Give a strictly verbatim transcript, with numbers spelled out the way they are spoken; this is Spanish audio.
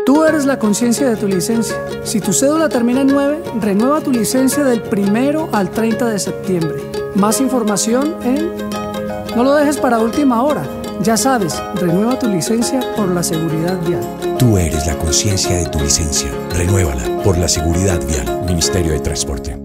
Tú eres la conciencia de tu licencia. Si tu cédula termina en nueve, renueva tu licencia del primero al treinta de septiembre. Más información en... No lo dejes para última hora. Ya sabes, renueva tu licencia por la seguridad vial. Tú eres la conciencia de tu licencia. Renuévala por la seguridad vial. Ministerio de Transporte.